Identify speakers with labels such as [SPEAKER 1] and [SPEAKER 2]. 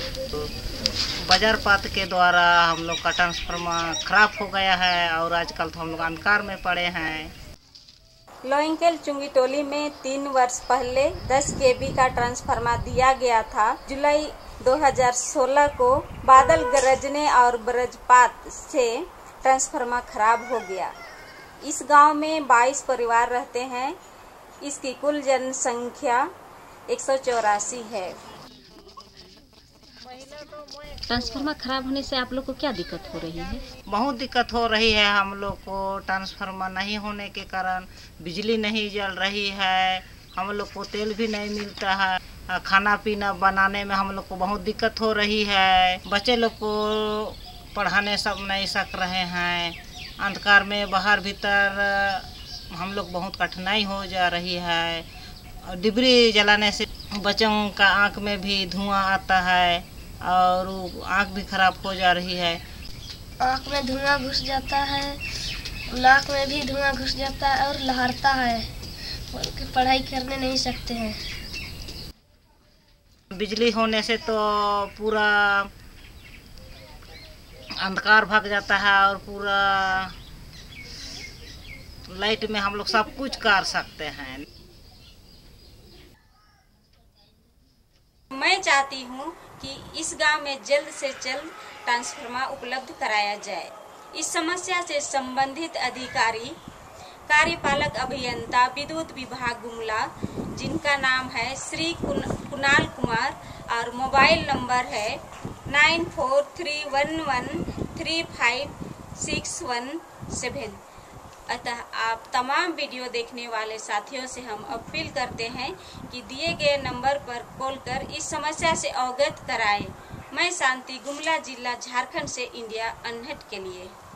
[SPEAKER 1] वज्रपात के द्वारा हम लोग का ट्रांसफार्मर खराब हो गया है और आजकल तो हम लोग अंधकार में पड़े हैं।
[SPEAKER 2] लोइंकेल चुंगी टोली में 3 वर्ष पहले 10 केवी का ट्रांसफार्मर दिया गया था। जुलाई 2016 को बादल गरजने और वज्रपात से ट्रांसफार्मर खराब हो गया। इस गांव में 22 परिवार रहते हैं। इसकी कुल जनसंख्या 184 है।
[SPEAKER 3] ट्रांसफार्मर खराब होने से आप लोग को क्या दिक्कत हो रही है?
[SPEAKER 1] बहुत दिक्कत हो रही है हम लोग को। ट्रांसफार्मर नहीं होने के कारण बिजली नहीं जल रही है, हम लोग को तेल भी नहीं मिलता है, खाना पीना बनाने में हम लोग को बहुत दिक्कत हो रही है। बच्चे लोग को पढ़ाने सब नहीं सक रहे हैं। अंधकार में बाहर भीतर हम लोग बहुत कठिनाई हो जा रही है। डिबरी जलाने से बच्चों का आँख में भी धुआं आता है और आँख भी खराब हो जा रही है।
[SPEAKER 4] आँख में धुआं घुस जाता है, नाक में भी धुआं घुस जाता है और लहरता है, पढ़ाई करने नहीं सकते हैं।
[SPEAKER 1] बिजली होने से तो पूरा अंधकार भाग जाता है और पूरा लाइट में हम लोग सब कुछ कर सकते हैं।
[SPEAKER 2] मैं चाहती हूँ कि इस गांव में जल्द से जल्द ट्रांसफार्मर उपलब्ध कराया जाए। इस समस्या से संबंधित अधिकारी कार्यपालक अभियंता विद्युत विभाग गुमला, जिनका नाम है श्री कुणाल कुमार और मोबाइल नंबर है 9431135617। अतः आप तमाम वीडियो देखने वाले साथियों से हम अपील करते हैं कि दिए गए नंबर पर कॉल कर इस समस्या से अवगत कराएं। मैं शांति, गुमला जिला, झारखंड से इंडिया अनहर्ड के लिए।